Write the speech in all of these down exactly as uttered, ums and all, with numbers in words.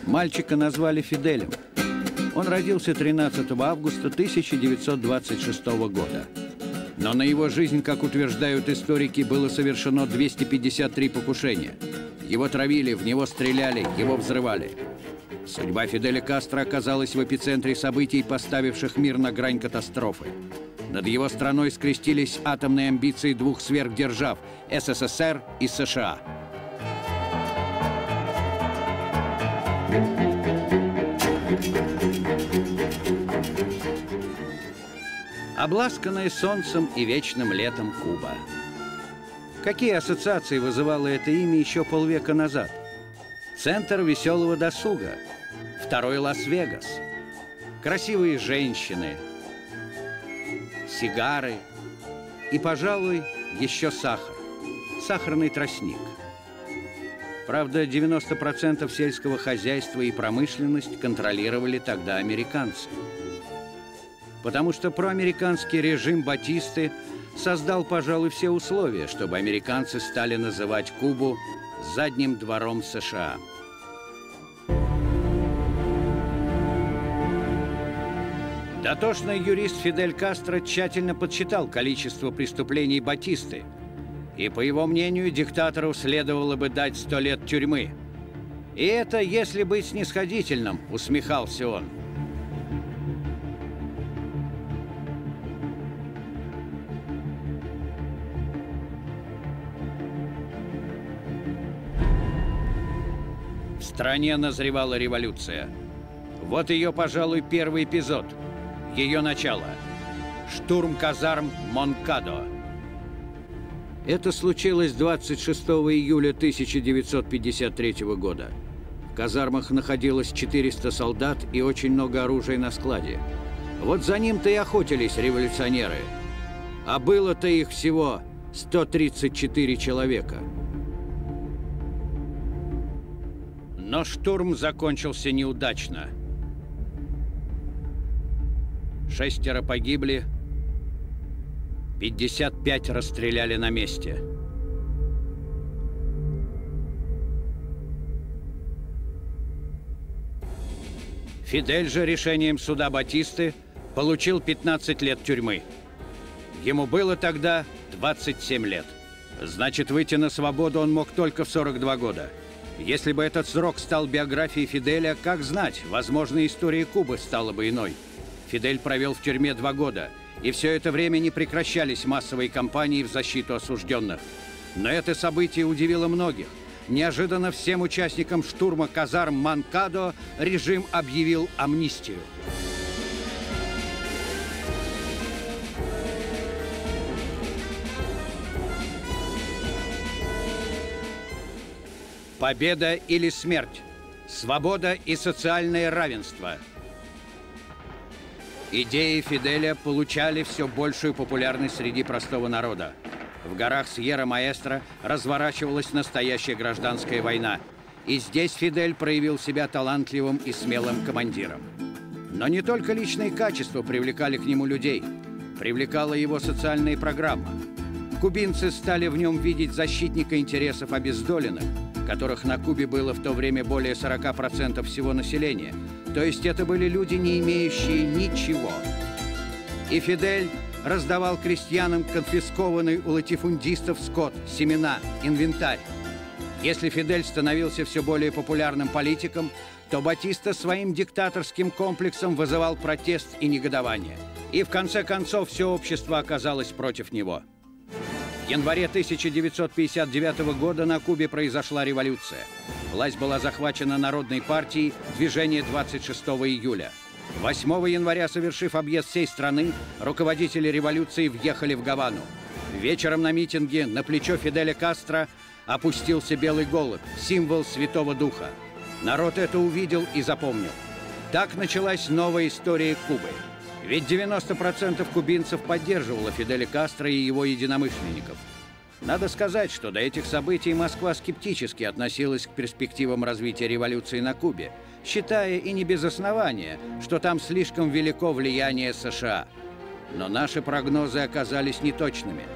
Мальчика назвали Фиделем. Он родился тринадцатого августа тысяча девятьсот двадцать шестого года. Но на его жизнь, как утверждают историки, было совершено двести пятьдесят три покушения. Его травили, в него стреляли, его взрывали. Судьба Фиделя Кастро оказалась в эпицентре событий, поставивших мир на грань катастрофы. Над его страной скрестились атомные амбиции двух сверхдержав – эс эс эс эр и США. Обласканная солнцем и вечным летом Куба. Какие ассоциации вызывало это имя еще полвека назад? Центр веселого досуга, второй Лас-Вегас, красивые женщины, сигары и, пожалуй, еще сахар, сахарный тростник. Правда, девяносто процентов сельского хозяйства и промышленность контролировали тогда американцы. Потому что проамериканский режим Батисты создал, пожалуй, все условия, чтобы американцы стали называть Кубу задним двором США. Дотошный юрист Фидель Кастро тщательно подсчитал количество преступлений Батисты, и, по его мнению, диктатору следовало бы дать сто лет тюрьмы. И это, если быть снисходительным, усмехался он. В стране назревала революция. Вот ее, пожалуй, первый эпизод. Ее начало. Штурм казарм Монкадо. Это случилось двадцать шестого июля тысяча девятьсот пятьдесят третьего года. В казармах находилось четыреста солдат и очень много оружия на складе. Вот за ним-то и охотились революционеры. А было-то их всего сто тридцать четыре человека. Но штурм закончился неудачно. Шестеро погибли, пятьдесят пять расстреляли на месте. Фидель же решением суда Батисты получил пятнадцать лет тюрьмы. Ему было тогда двадцать семь лет. Значит, выйти на свободу он мог только в сорок два года. Если бы этот срок стал биографией Фиделя, как знать, возможно, история Кубы стала бы иной. Фидель провел в тюрьме два года, и все это время не прекращались массовые кампании в защиту осужденных. Но это событие удивило многих. Неожиданно всем участникам штурма казарм Монкадо режим объявил амнистию. Победа или смерть, свобода и социальное равенство. Идеи Фиделя получали все большую популярность среди простого народа. В горах Сьерра-Маэстро разворачивалась настоящая гражданская война. И здесь Фидель проявил себя талантливым и смелым командиром. Но не только личные качества привлекали к нему людей. Привлекала его социальная программа. Кубинцы стали в нем видеть защитника интересов обездоленных, которых на Кубе было в то время более сорока процентов всего населения. То есть это были люди, не имеющие ничего. И Фидель раздавал крестьянам конфискованный у латифундистов скот, семена, инвентарь. Если Фидель становился все более популярным политиком, то Батиста своим диктаторским комплексом вызывал протест и негодование. И в конце концов все общество оказалось против него. В январе тысяча девятьсот пятьдесят девятого года на Кубе произошла революция. Власть была захвачена Народной партией «Движение двадцать шестого июля». восьмого января, совершив объезд всей страны, руководители революции въехали в Гавану. Вечером на митинге на плечо Фиделя Кастро опустился белый голубь, символ Святого Духа. Народ это увидел и запомнил. Так началась новая история Кубы. Ведь девяносто процентов кубинцев поддерживало Фиделя Кастро и его единомышленников. Надо сказать, что до этих событий Москва скептически относилась к перспективам развития революции на Кубе, считая и не без основания, что там слишком велико влияние США. Но наши прогнозы оказались неточными.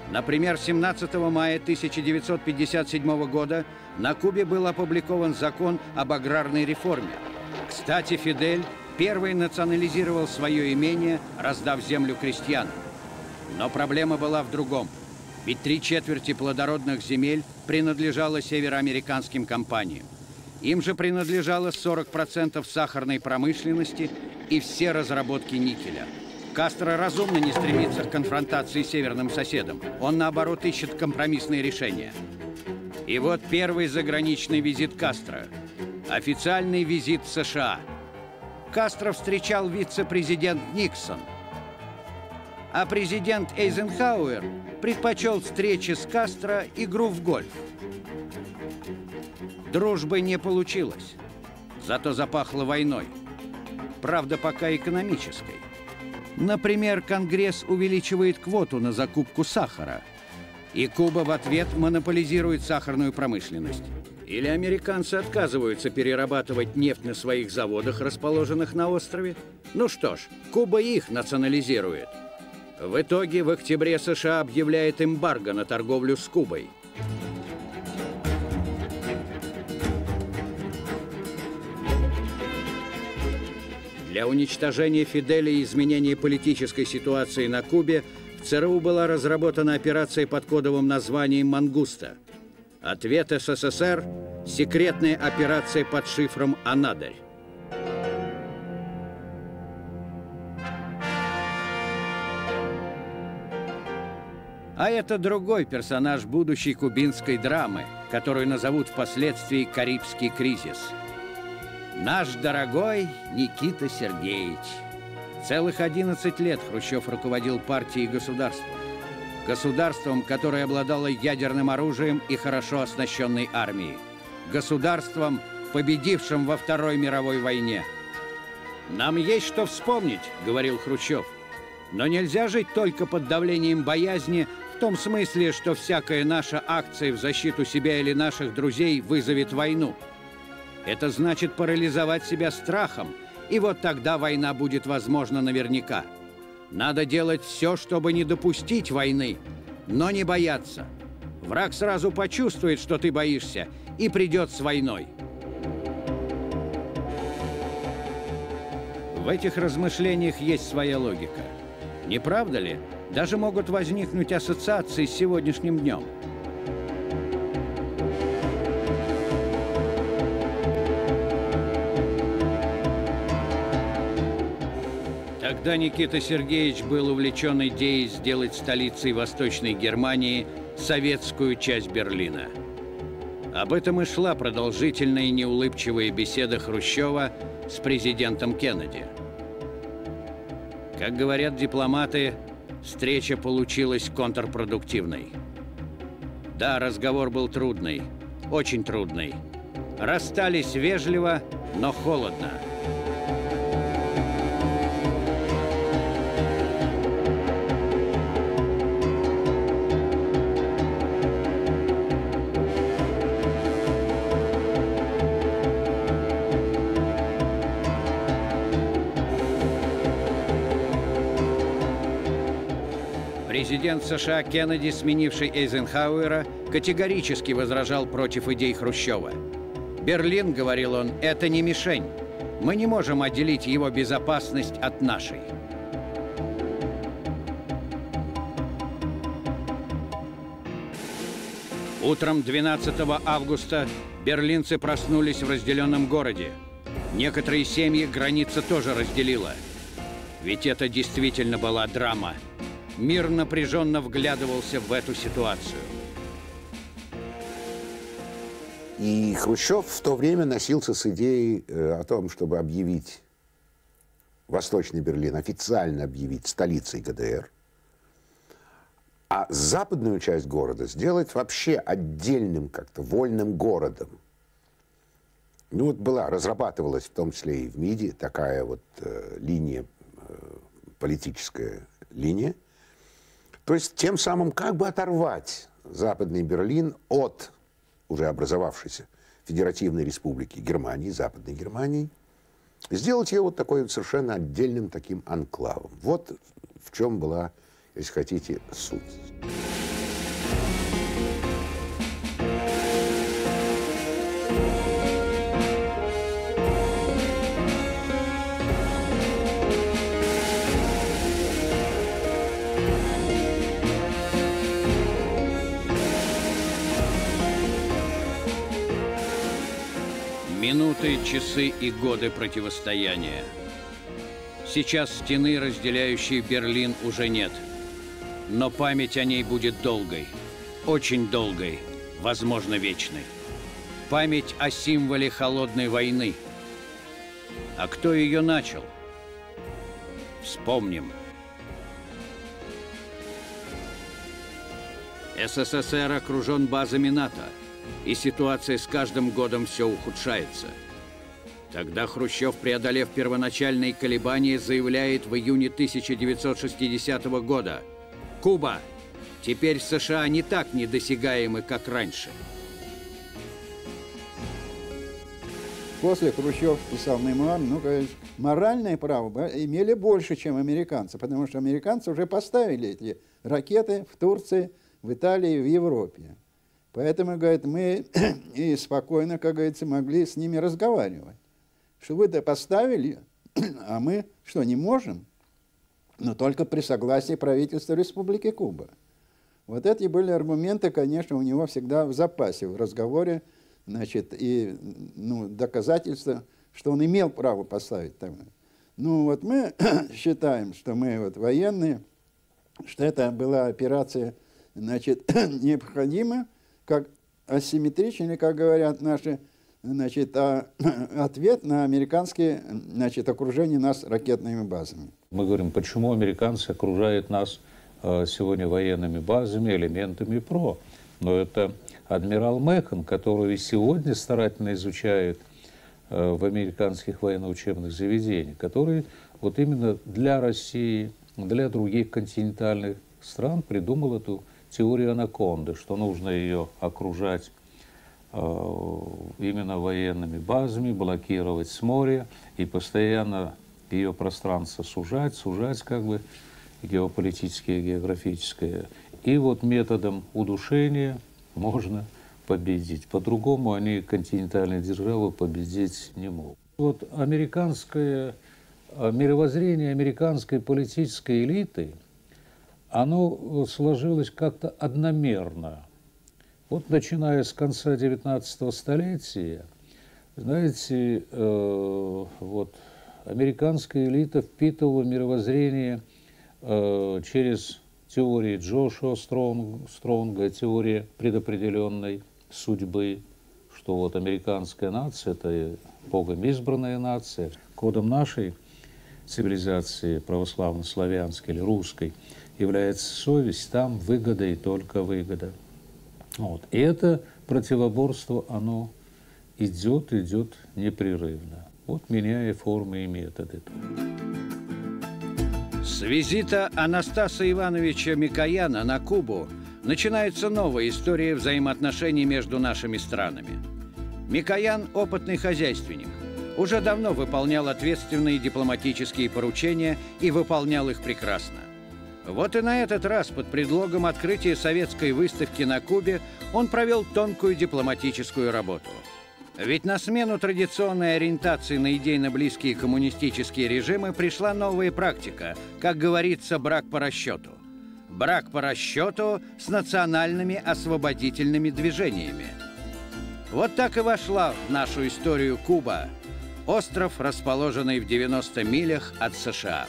Например, семнадцатого мая тысяча девятьсот пятьдесят седьмого года на Кубе был опубликован закон об аграрной реформе. Кстати, Фидель первый национализировал свое имение, раздав землю крестьянам. Но проблема была в другом. Ведь три четверти плодородных земель принадлежало североамериканским компаниям. Им же принадлежало сорок процентов сахарной промышленности и все разработки никеля. Кастро разумно не стремится к конфронтации с северным соседом. Он, наоборот, ищет компромиссные решения. И вот первый заграничный визит Кастро. Официальный визит в США. Кастро встречал вице-президент Никсон. А президент Эйзенхауэр предпочел встрече с Кастро игру в гольф. Дружбы не получилось. Зато запахло войной. Правда, пока экономической. Например, Конгресс увеличивает квоту на закупку сахара, и Куба в ответ монополизирует сахарную промышленность. Или американцы отказываются перерабатывать нефть на своих заводах, расположенных на острове. Ну что ж, Куба их национализирует. В итоге в октябре США объявляет эмбарго на торговлю с Кубой. Для уничтожения Фиделя и изменения политической ситуации на Кубе в ЦРУ была разработана операция под кодовым названием «Мангуста». Ответ СССР – секретная операция под шифром «Анадырь». А это другой персонаж будущей кубинской драмы, которую назовут впоследствии «Карибский кризис». Наш дорогой Никита Сергеевич. Целых одиннадцать лет Хрущев руководил партией и государством. Государством, которое обладало ядерным оружием и хорошо оснащенной армией. Государством, победившим во Второй мировой войне. «Нам есть что вспомнить», — говорил Хрущев. «Но нельзя жить только под давлением боязни, в том смысле, что всякая наша акция в защиту себя или наших друзей вызовет войну. Это значит парализовать себя страхом, и вот тогда война будет возможна наверняка. Надо делать все, чтобы не допустить войны, но не бояться. Враг сразу почувствует, что ты боишься, и придет с войной». В этих размышлениях есть своя логика. Не правда ли? Даже могут возникнуть ассоциации с сегодняшним днем. Тогда Никита Сергеевич был увлечен идеей сделать столицей Восточной Германии советскую часть Берлина. Об этом и шла продолжительная и неулыбчивая беседа Хрущева с президентом Кеннеди. Как говорят дипломаты, встреча получилась контрпродуктивной. Да, разговор был трудный, очень трудный. Расстались вежливо, но холодно. Президент США Кеннеди, сменивший Эйзенхауэра, категорически возражал против идей Хрущева. «Берлин, — говорил он, — это не мишень. Мы не можем отделить его безопасность от нашей». Утром двенадцатого августа берлинцы проснулись в разделенном городе. Некоторые семьи граница тоже разделила. Ведь это действительно была драма. Мир напряженно вглядывался в эту ситуацию. И Хрущев в то время носился с идеей э, о том, чтобы объявить Восточный Берлин, официально объявить столицей ГДР, а западную часть города сделать вообще отдельным как-то вольным городом. Ну вот была, разрабатывалась в том числе и в МИДе такая вот э, линия, э, политическая линия. То есть тем самым как бы оторвать Западный Берлин от уже образовавшейся Федеративной Республики Германии, Западной Германии, сделать ее вот такой вот совершенно отдельным таким анклавом. Вот в чем была, если хотите, суть. Минуты, часы и годы противостояния. Сейчас стены, разделяющей Берлин, уже нет. Но память о ней будет долгой, очень долгой, возможно, вечной. Память о символе холодной войны. А кто ее начал? Вспомним. СССР окружен базами НАТО, и ситуация с каждым годом все ухудшается. Тогда Хрущев, преодолев первоначальные колебания, заявляет в июне тысяча девятьсот шестидесятого года: «Куба, теперь США не так недосягаемы, как раньше». После Хрущев писал мемуар, ну, конечно, моральное право имели больше, чем американцы, потому что американцы уже поставили эти ракеты в Турции, в Италии, в Европе. Поэтому, говорит, мы и спокойно, как говорится, могли с ними разговаривать. Что вы-то поставили, а мы что, не можем? Но только при согласии правительства Республики Куба. Вот эти были аргументы, конечно, у него всегда в запасе в разговоре, значит, и ну, доказательства, что он имел право поставить там. Ну вот мы считаем, что мы вот военные, что это была операция, значит, необходима, как асимметричный, как говорят наши, значит, а, ответ на американские, значит, окружение нас ракетными базами. Мы говорим, почему американцы окружают нас э, сегодня военными базами, элементами ПРО. Но это адмирал Мэкон, который сегодня старательно изучает э, в американских военно-учебных заведениях, который вот именно для России, для других континентальных стран придумал эту теорию анаконды, что нужно ее окружать э, именно военными базами, блокировать с моря и постоянно ее пространство сужать, сужать как бы геополитическое, географическое. И вот методом удушения можно победить. По-другому они, континентальные державы, победить не могут. Вот американское мировоззрение американской политической элиты, оно сложилось как-то одномерно. Вот начиная с конца девятнадцатого столетия, знаете, э, вот американская элита впитывала мировоззрение э, через теории Джошуа Стронг, Стронга, теория предопределенной судьбы, что вот американская нация – это Богом избранная нация. Кодом нашей цивилизации, православно-славянской или русской, является совесть, там выгода и только выгода. Вот. И это противоборство, оно идет, идет непрерывно, вот меняя формы и методы. С визита Анастаса Ивановича Микояна на Кубу начинается новая история взаимоотношений между нашими странами. Микоян – опытный хозяйственник, уже давно выполнял ответственные дипломатические поручения и выполнял их прекрасно. Вот и на этот раз под предлогом открытия советской выставки на Кубе он провел тонкую дипломатическую работу. Ведь на смену традиционной ориентации на идейно близкие коммунистические режимы пришла новая практика, как говорится, брак по расчету. Брак по расчету с национальными освободительными движениями. Вот так и вошла в нашу историю Куба, остров, расположенный в девяноста милях от США.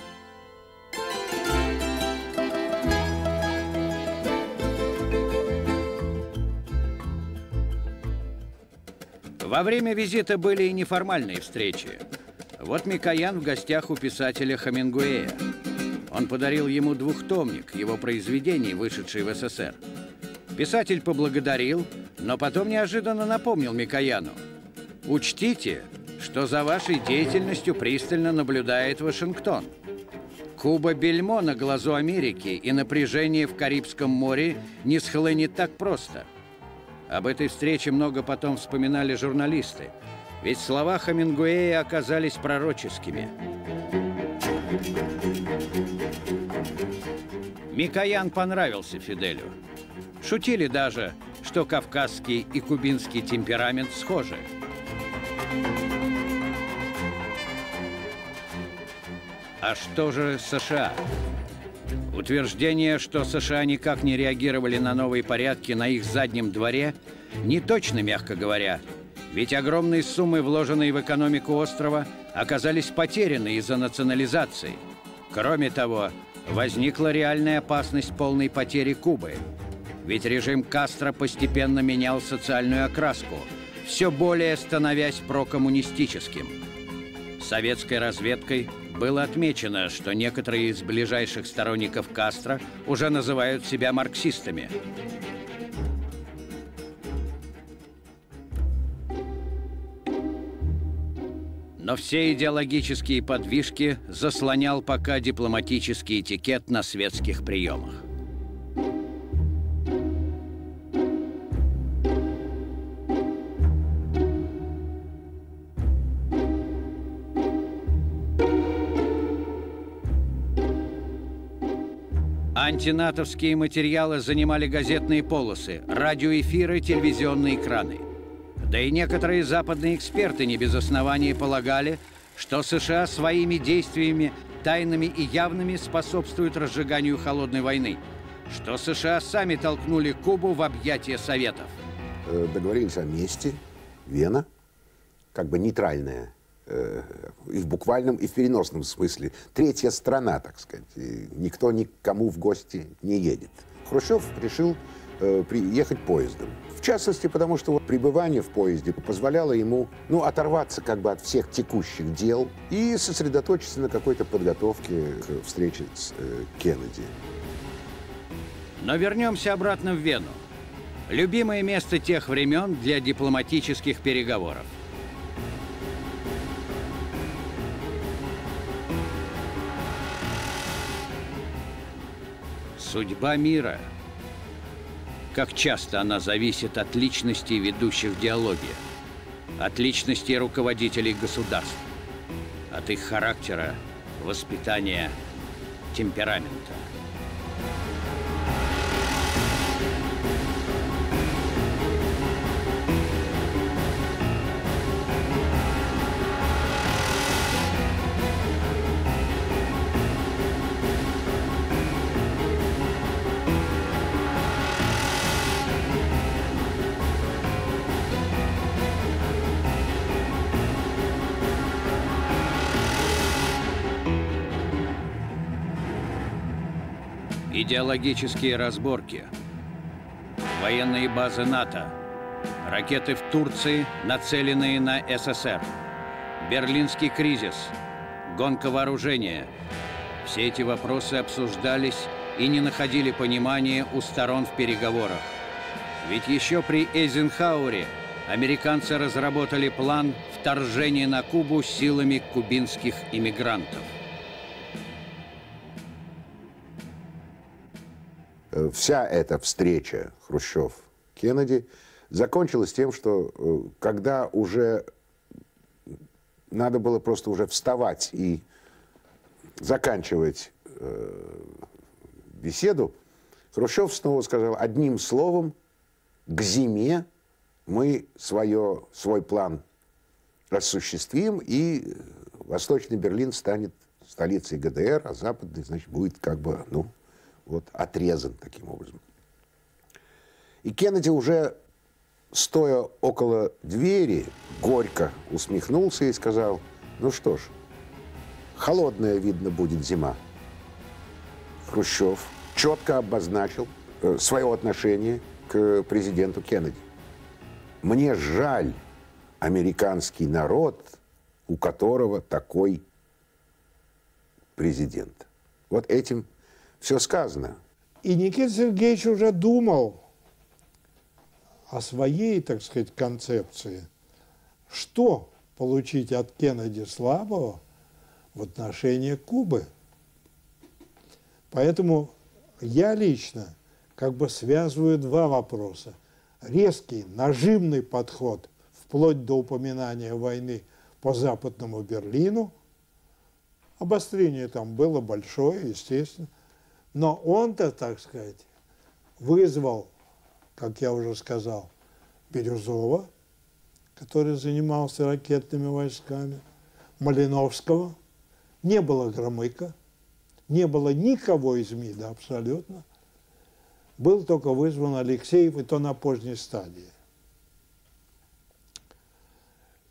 Во время визита были и неформальные встречи. Вот Микоян в гостях у писателя Хемингуэя. Он подарил ему двухтомник его произведений, вышедший в СССР. Писатель поблагодарил, но потом неожиданно напомнил Микояну: «Учтите, что за вашей деятельностью пристально наблюдает Вашингтон. Куба – бельмо на глазу Америки, и напряжение в Карибском море не схлынет так просто». Об этой встрече много потом вспоминали журналисты, ведь слова Хемингуэя оказались пророческими. Микоян понравился Фиделю. Шутили даже, что кавказский и кубинский темперамент схожи. А что же США? Утверждение, что США никак не реагировали на новые порядки на их заднем дворе, не точно, мягко говоря, Ведь огромные суммы, вложенные в экономику острова, оказались потеряны из-за национализации. Кроме того, возникла реальная опасность полной потери Кубы. Ведь режим Кастро постепенно менял социальную окраску, все более становясь прокоммунистическим. Советской разведкой было отмечено, что некоторые из ближайших сторонников Кастро уже называют себя марксистами. Но все идеологические подвижки заслонял пока дипломатический этикет на светских приемах. Антинатовские материалы занимали газетные полосы, радиоэфиры, телевизионные экраны. Да и некоторые западные эксперты не без оснований полагали, что США своими действиями, тайными и явными, способствуют разжиганию холодной войны, что США сами толкнули Кубу в объятия Советов. Договорились о месте, Вена, как бы нейтральная, и в буквальном, и в переносном смысле. Третья страна, так сказать. И никто никому в гости не едет. Хрущев решил э, ехать поездом. В частности, потому что вот пребывание в поезде позволяло ему, ну, оторваться как бы от всех текущих дел и сосредоточиться на какой-то подготовке к встрече с э, Кеннеди. Но вернемся обратно в Вену. Любимое место тех времен для дипломатических переговоров. Судьба мира. Как часто она зависит от личностей ведущих диалоги, от личностей руководителей государств, от их характера, воспитания, темперамента. Идеологические разборки, военные базы НАТО, ракеты в Турции, нацеленные на СССР, Берлинский кризис, гонка вооружения. Все эти вопросы обсуждались и не находили понимания у сторон в переговорах. Ведь еще при Эйзенхауэре американцы разработали план вторжения на Кубу силами кубинских иммигрантов. Вся эта встреча Хрущев-Кеннеди закончилась тем, что когда уже надо было просто уже вставать и заканчивать э, беседу, Хрущев снова сказал: одним словом, к зиме мы свое, свой план осуществим, и Восточный Берлин станет столицей ГДР, а Западный, значит, будет как бы, ну, вот, отрезан таким образом. И Кеннеди, уже стоя около двери, горько усмехнулся и сказал: ну что ж, холодная, видно, будет зима. Хрущев четко обозначил э, свое отношение к президенту Кеннеди. Мне жаль американский народ, у которого такой президент. Вот этим все сказано. И Никита Сергеевич уже думал о своей, так сказать, концепции, что получить от Кеннеди слабого в отношении Кубы. Поэтому я лично как бы связываю два вопроса. Резкий, нажимный подход, вплоть до упоминания войны по Западному Берлину. Обострение там было большое, естественно. Но он-то, так сказать, вызвал, как я уже сказал, Бирюзова, который занимался ракетными войсками, Малиновского, не было Громыка, не было никого из МИДа абсолютно. Был только вызван Алексеев, и то на поздней стадии.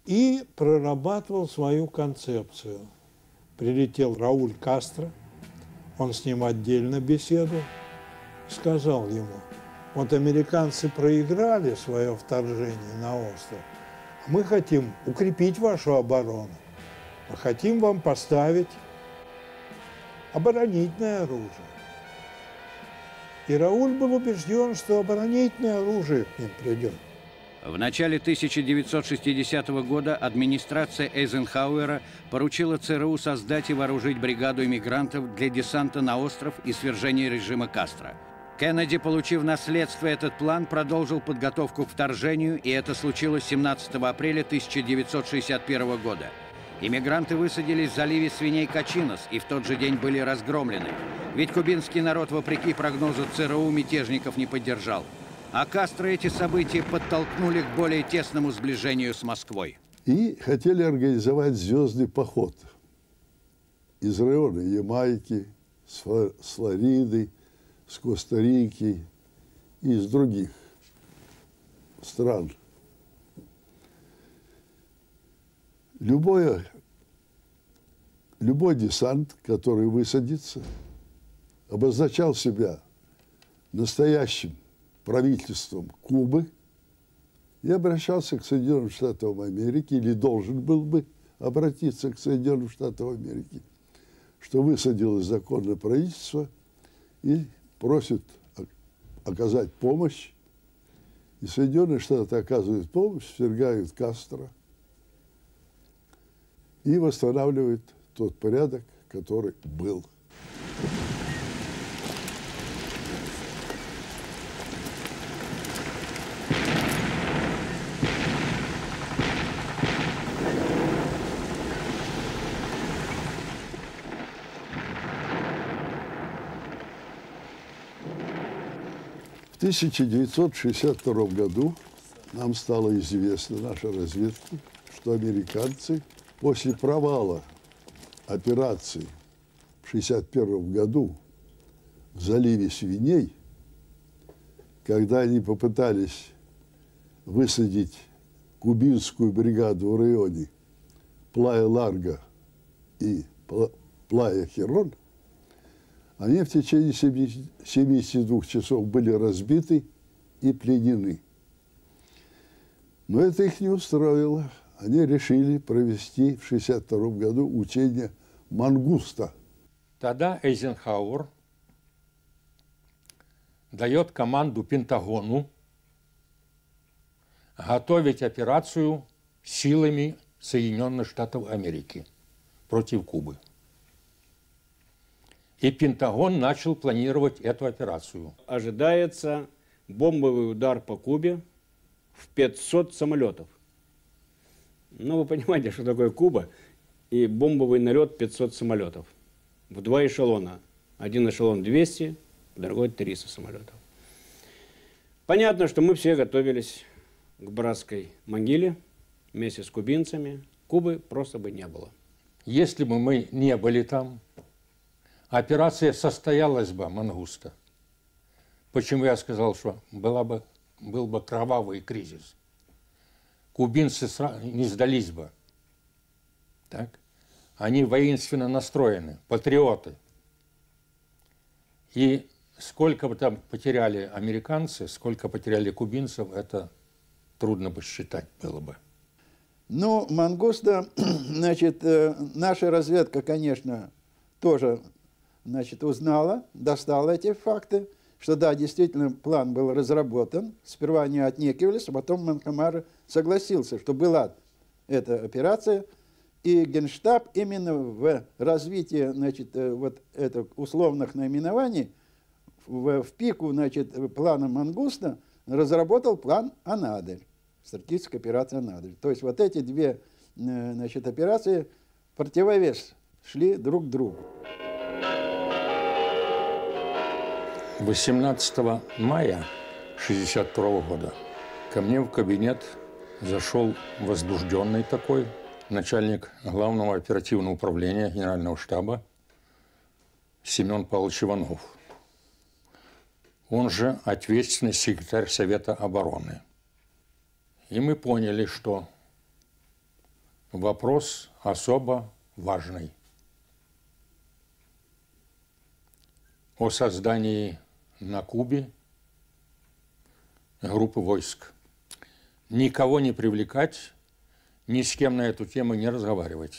и прорабатывал свою концепцию. Прилетел Рауль Кастро, он с ним отдельно беседовал, сказал ему: вот американцы проиграли свое вторжение на остров, а мы хотим укрепить вашу оборону, мы хотим вам поставить оборонительное оружие. И Рауль был убежден, что оборонительное оружие к ним придет. В начале тысяча девятьсот шестидесятого года администрация Эйзенхауэра поручила ЦРУ создать и вооружить бригаду иммигрантов для десанта на остров и свержения режима Кастро. Кеннеди, получив наследство этот план, продолжил подготовку к вторжению, и это случилось семнадцатого апреля тысяча девятьсот шестьдесят первого года. Иммигранты высадились в заливе свиней Качинос и в тот же день были разгромлены. Ведь кубинский народ, вопреки прогнозу ЦРУ, мятежников не поддержал. А Кастро эти события подтолкнули к более тесному сближению с Москвой. И хотели организовать звездный поход из района Ямайки, с Флориды, с Коста-Рики и из других стран. Любое, любой десант, который высадится, обозначал себя настоящим правительством Кубы и обращался к Соединенным Штатам Америки, или должен был бы обратиться к Соединенным Штатам Америки, что высадилось законное правительство и просит оказать помощь. И Соединенные Штаты оказывают помощь, свергают Кастро и восстанавливают тот порядок, который был. В тысяча девятьсот шестьдесят втором году нам стало известно, нашей разведке, что американцы после провала операции в шестьдесят первом году в заливе свиней, когда они попытались высадить кубинскую бригаду в районе Плая-Ларго и Плая-Херон, они в течение семидесяти двух часов были разбиты и пленены. Но это их не устроило. Они решили провести в шестьдесят втором году учение «Мангуста». Тогда Эйзенхауэр дает команду Пентагону готовить операцию силами Соединенных Штатов Америки против Кубы. И Пентагон начал планировать эту операцию. Ожидается бомбовый удар по Кубе в пятьсот самолетов. Ну, вы понимаете, что такое Куба и бомбовый налет пятьсот самолетов. В два эшелона. Один эшелон двести, другой триста самолетов. Понятно, что мы все готовились к братской могиле вместе с кубинцами. Кубы просто бы не было. Если бы мы не были там, операция состоялась бы, Мангуста. Почему я сказал, что была бы, был бы кровавый кризис? Кубинцы не сдались бы. Так? Они воинственно настроены, патриоты. И сколько бы там потеряли американцы, сколько потеряли кубинцев, это трудно бы считать было бы. Ну, Мангуста, значит, наша разведка, конечно, тоже, значит, узнала, достала эти факты, что да, действительно план был разработан. Сперва они отнекивались, а потом Манкомар согласился, что была эта операция. И Генштаб именно в развитии, значит, вот этих условных наименований, в, в пику, значит, плана Мангуста разработал план Анадырь, стратегическая операция Анадырь. То есть вот эти две, значит, операции в противовес шли друг к другу. восемнадцатого мая шестьдесят второго года ко мне в кабинет зашел возбужденный такой начальник главного оперативного управления Генерального штаба Семен Павлович Иванов. Он же ответственный секретарь Совета обороны. И мы поняли, что вопрос особо важный. О создании на Кубе группы войск. Никого не привлекать, ни с кем на эту тему не разговаривать.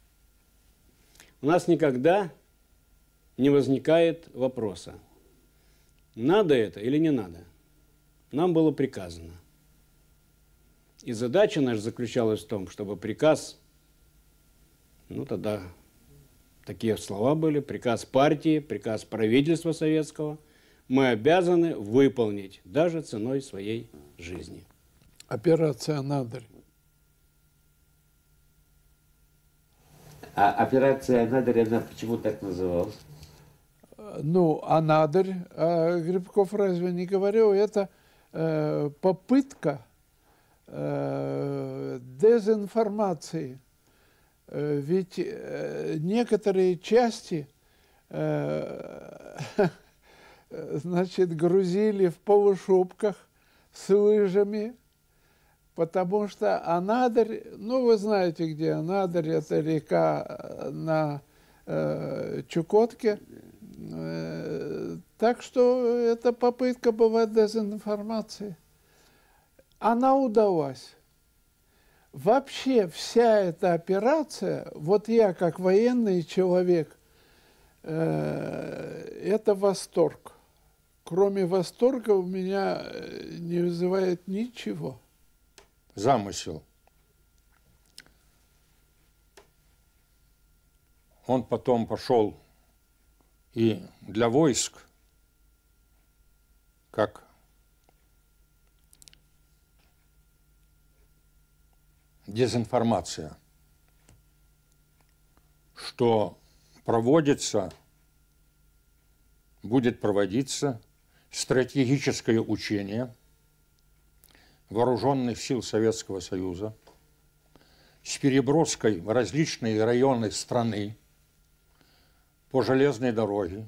У нас никогда не возникает вопроса, надо это или не надо. Нам было приказано. И задача наша заключалась в том, чтобы приказ, ну тогда такие слова были, приказ партии, приказ правительства советского, мы обязаны выполнить даже ценой своей жизни. Операция «Анадырь». А операция «Анадырь», она почему так называлась? Ну, «Анадырь», а Грибков разве не говорил, это э, попытка э, дезинформации. Э, ведь э, некоторые части э, значит, грузили в полушубках с лыжами, потому что Анадырь, ну, вы знаете, где Анадырь, это река на э, Чукотке. Э, так что эта попытка была дезинформации. Она удалась. Вообще вся эта операция, вот я как военный человек, э, это восторг. Кроме восторга у меня не вызывает ничего. Замысел. Он потом пошел и для войск, как дезинформация, что проводится, будет проводиться стратегическое учение вооруженных сил Советского Союза с переброской в различные районы страны по железной дороге,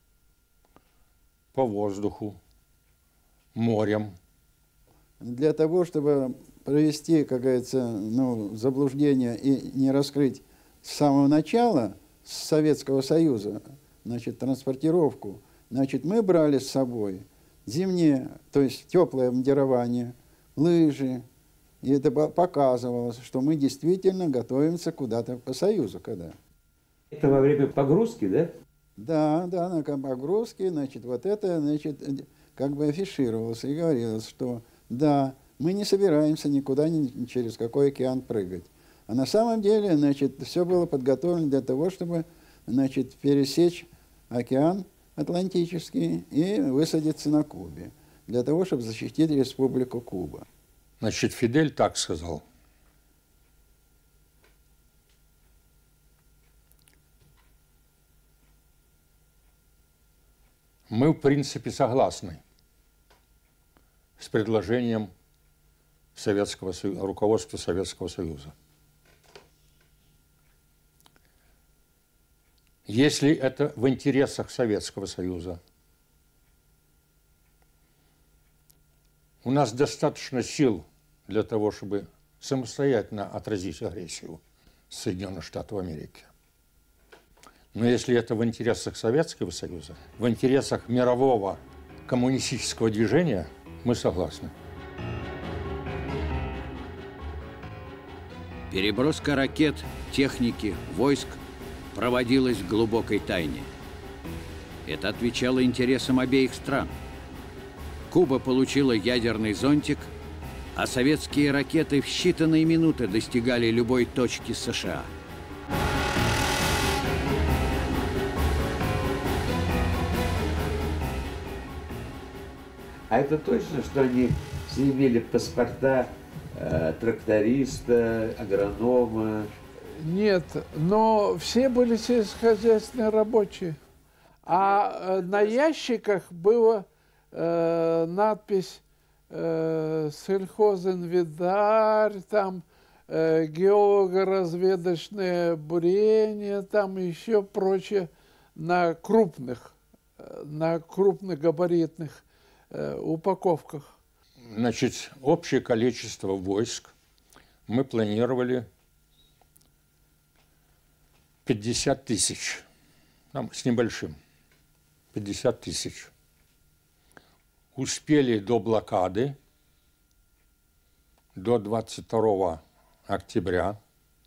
по воздуху, морем. Для того, чтобы провести, как говорится, ну, заблуждение и не раскрыть с самого начала с Советского Союза, значит, транспортировку, значит, мы брали с собой зимнее, то есть теплое обмундирование, лыжи, и это показывалось, что мы действительно готовимся куда-то по Союзу, когда. Это во время погрузки, да? Да, да, на погрузке, значит, вот это, значит, как бы афишировалось и говорилось, что да, мы не собираемся никуда, ни через какой океан прыгать. А на самом деле, значит, все было подготовлено для того, чтобы, значит, пересечь океан Атлантический и высадиться на Кубе, для того, чтобы защитить Республику Куба. Значит, Фидель так сказал. Мы, в принципе, согласны с предложением Советского Союза, руководства Советского Союза. Если это в интересах Советского Союза, у нас достаточно сил для того, чтобы самостоятельно отразить агрессию Соединенных Штатов Америки. Но если это в интересах Советского Союза, в интересах мирового коммунистического движения, мы согласны. Переброска ракет, техники, войск проводилась в глубокой тайне. Это отвечало интересам обеих стран. Куба получила ядерный зонтик, а советские ракеты в считанные минуты достигали любой точки США. А это точно, что они все имели паспорта э, тракториста, агронома? Нет, но все были сельскохозяйственные рабочие. А э, на ящиках была э, надпись э, «Сельхозинвентарь», там э, геолого-разведочное бурение, там еще прочее на крупных, на крупногабаритных э, упаковках. Значит, общее количество войск мы планировали пятьдесят тысяч, там, с небольшим, пятьдесят тысяч. Успели до блокады, до двадцать второго октября,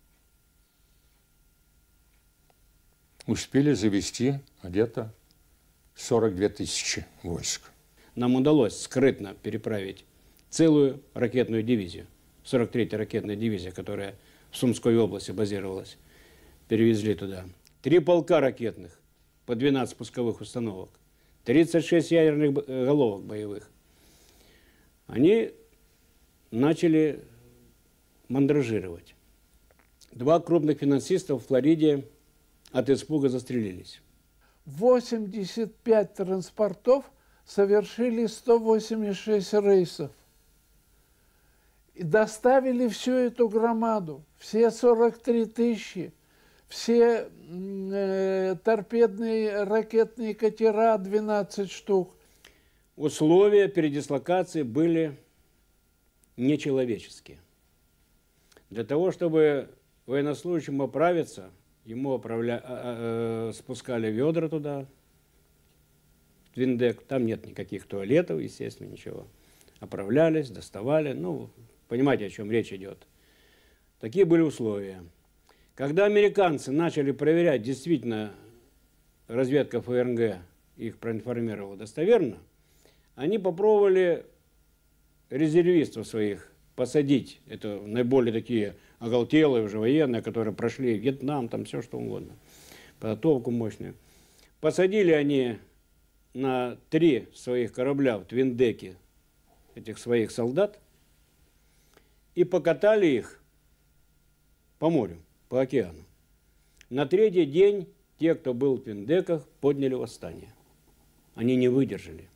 успели завести где-то сорок две тысячи войск. Нам удалось скрытно переправить целую ракетную дивизию, сорок третья ракетная дивизия, которая в Сумской области базировалась, перевезли туда. Три полка ракетных, по двенадцать пусковых установок, тридцать шесть ядерных головок боевых. Они начали мандражировать. Два крупных финансиста в Флориде от испуга застрелились. восемьдесят пять транспортов совершили сто восемьдесят шесть рейсов. И доставили всю эту громаду, все сорок три тысячи, все э, торпедные ракетные катера, двенадцать штук. Условия передислокации были нечеловеческие. Для того, чтобы военнослужащему оправиться, ему оправля... э, э, спускали ведра туда, в Твин-Дек, там нет никаких туалетов, естественно, ничего. Оправлялись, доставали, ну, понимаете, о чем речь идет. Такие были условия. Когда американцы начали проверять, действительно, разведка ФРГ их проинформировала достоверно, они попробовали резервистов своих посадить. Это наиболее такие оголтелые уже военные, которые прошли Вьетнам, там все что угодно, подготовку мощную. Посадили они на три своих корабля в Твин-Деке этих своих солдат и покатали их по морю, по океану. На третий день те, кто был в Твин-Деках, подняли восстание. Они не выдержали.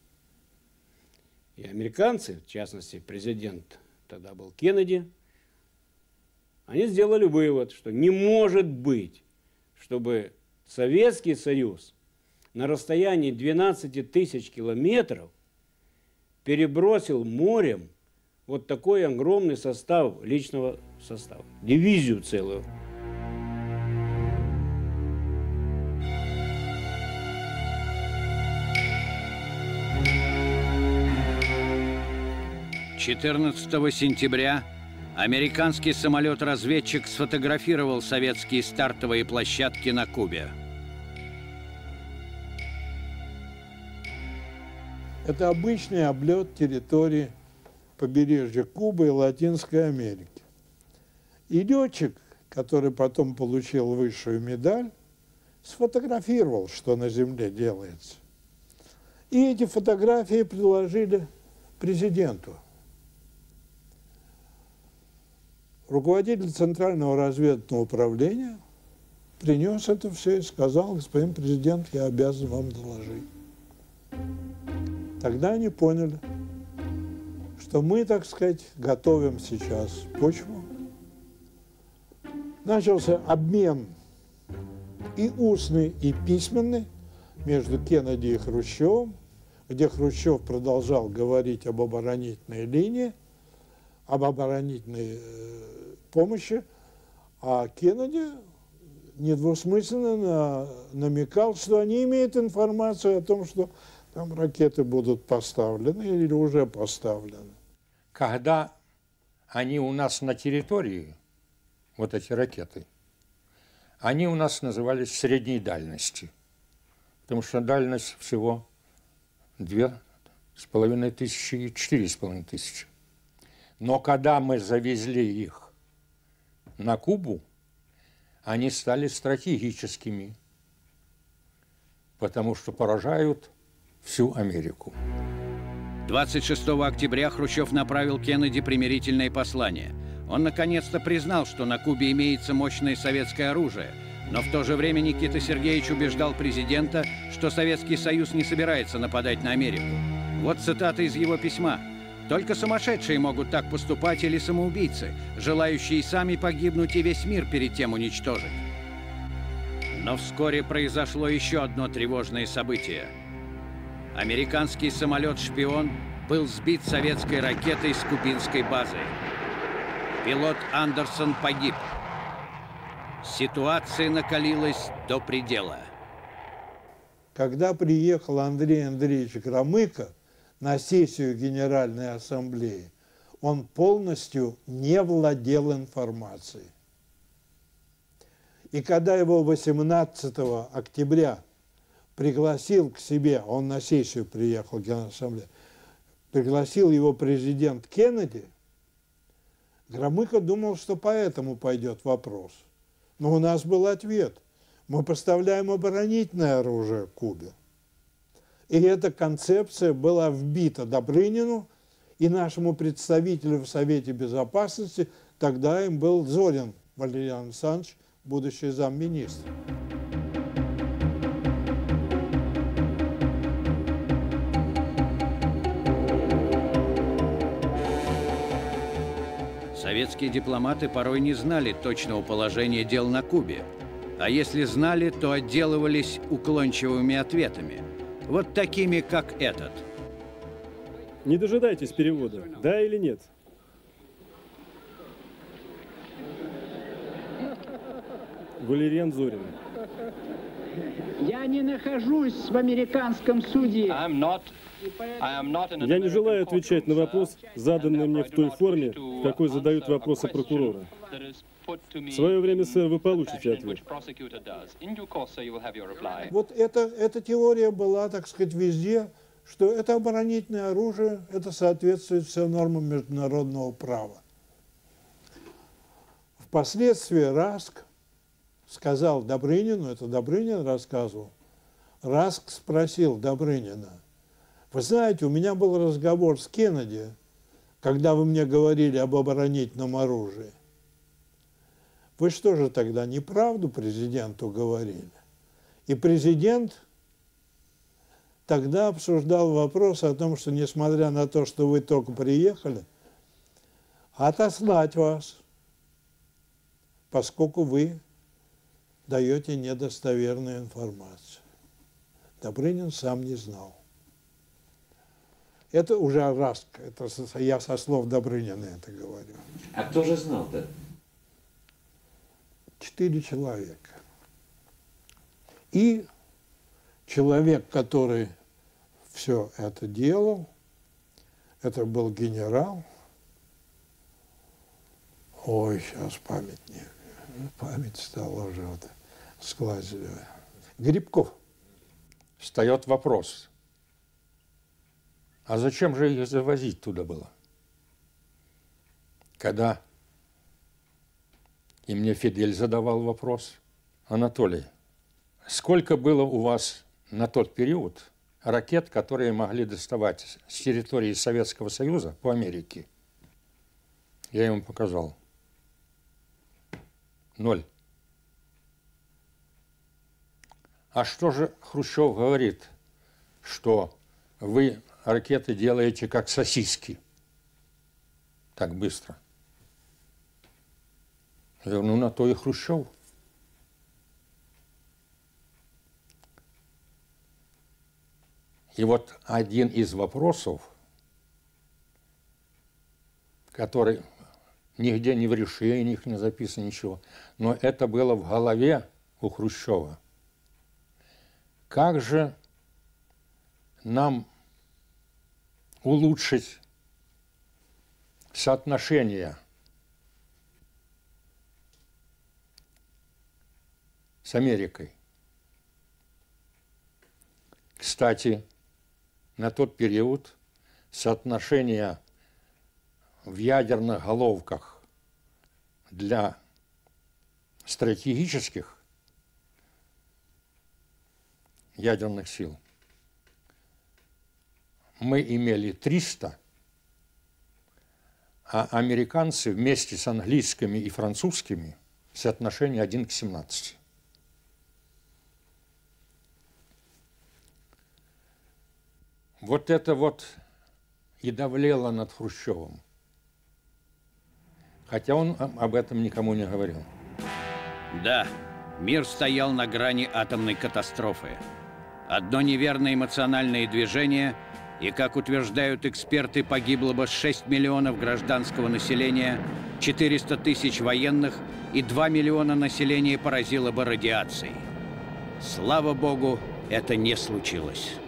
И американцы, в частности президент тогда был Кеннеди, они сделали вывод, что не может быть, чтобы Советский Союз на расстоянии двенадцати тысяч километров перебросил морем вот такой огромный состав личного состава, дивизию целую. четырнадцатого сентября американский самолет-разведчик сфотографировал советские стартовые площадки на Кубе. Это обычный облет территории побережья Кубы и Латинской Америки. И летчик, который потом получил высшую медаль, сфотографировал, что на Земле делается. И эти фотографии предложили президенту. Руководитель Центрального разведывательного управления принес это все и сказал: господин президент, я обязан вам доложить. Тогда они поняли, что мы, так сказать, готовим сейчас почву. Начался обмен и устный, и письменный между Кеннеди и Хрущевым, где Хрущев продолжал говорить об оборонительной линии, об оборонительной э, помощи, а Кеннеди недвусмысленно на, намекал, что они имеют информацию о том, что там ракеты будут поставлены или уже поставлены. Когда они у нас на территории, вот эти ракеты, они у нас назывались средней дальности, потому что дальность всего две с половиной тысячи и четыре с половиной тысячи. Но когда мы завезли их на Кубу, они стали стратегическими, потому что поражают всю Америку. двадцать шестого октября Хрущев направил Кеннеди примирительное послание. Он наконец-то признал, что на Кубе имеется мощное советское оружие, но в то же время Никита Сергеевич убеждал президента, что Советский Союз не собирается нападать на Америку. Вот цитата из его письма. «Только сумасшедшие могут так поступать или самоубийцы, желающие сами погибнуть и весь мир перед тем уничтожить». Но вскоре произошло еще одно тревожное событие. Американский самолет-шпион был сбит советской ракетой с кубинской базы. Пилот Андерсон погиб. Ситуация накалилась до предела. Когда приехал Андрей Андреевич Громыко на сессию Генеральной Ассамблеи, он полностью не владел информацией. И когда его восемнадцатого октября пригласил к себе, он на сессию приехал, Генеральная Ассамблея, пригласил его президент Кеннеди, Громыко думал, что поэтому пойдет вопрос. Но у нас был ответ. Мы поставляем оборонительное оружие Кубе. И эта концепция была вбита Добрынину и нашему представителю в Совете Безопасности, тогда им был Зорин Валерьян Александрович, будущий замминистра. Советские дипломаты порой не знали точного положения дел на Кубе. А если знали, то отделывались уклончивыми ответами. Вот такими, как этот. Не дожидайтесь перевода, да или нет? Валерьян Зорин. Я не нахожусь в американском суде. Я не желаю отвечать на вопрос, заданный мне в той форме, в какой задают вопросы прокурора. В свое время, сэр, вы получите ответ. Вот это, эта теория была, так сказать, везде, что это оборонительное оружие, это соответствует всем нормам международного права. Впоследствии Раск сказал Добрынину, это Добрынин рассказывал, Раск спросил Добрынина: вы знаете, у меня был разговор с Кеннеди, когда вы мне говорили об оборонительном оружии. Вы что же тогда неправду президенту говорили? И президент тогда обсуждал вопрос о том, что несмотря на то, что вы только приехали, отослать вас, поскольку вы даете недостоверную информацию. Добрынин сам не знал. Это уже Раск, это я со слов Добрынина это говорю. А кто же знал-то? Четыре человека. И человек, который все это делал, это был генерал. Ой, сейчас память не... Память стала уже вот сглазивая. Грибков. Встает вопрос. А зачем же их завозить туда было? Когда и мне Фидель задавал вопрос: Анатолий, сколько было у вас на тот период ракет, которые могли доставать с территории Советского Союза по Америке? Я ему показал. Ноль. А что же Хрущев говорит, что вы ракеты делаете как сосиски так быстро? Я говорю, ну на то и Хрущев. И вот один из вопросов, который нигде не в решениях не записано ничего, но это было в голове у Хрущева. Как же нам улучшить соотношение с Америкой? Кстати, на тот период соотношение в ядерных головках для стратегических ядерных сил мы имели триста, а американцы вместе с английскими и французскими соотношение один к семнадцати. Вот это вот и давлело над Хрущевым. Хотя он об этом никому не говорил. Да, мир стоял на грани атомной катастрофы. Одно неверное эмоциональное движение, И, как утверждают эксперты, погибло бы шесть миллионов гражданского населения, четыреста тысяч военных и два миллиона населения поразило бы радиацией. Слава Богу, это не случилось.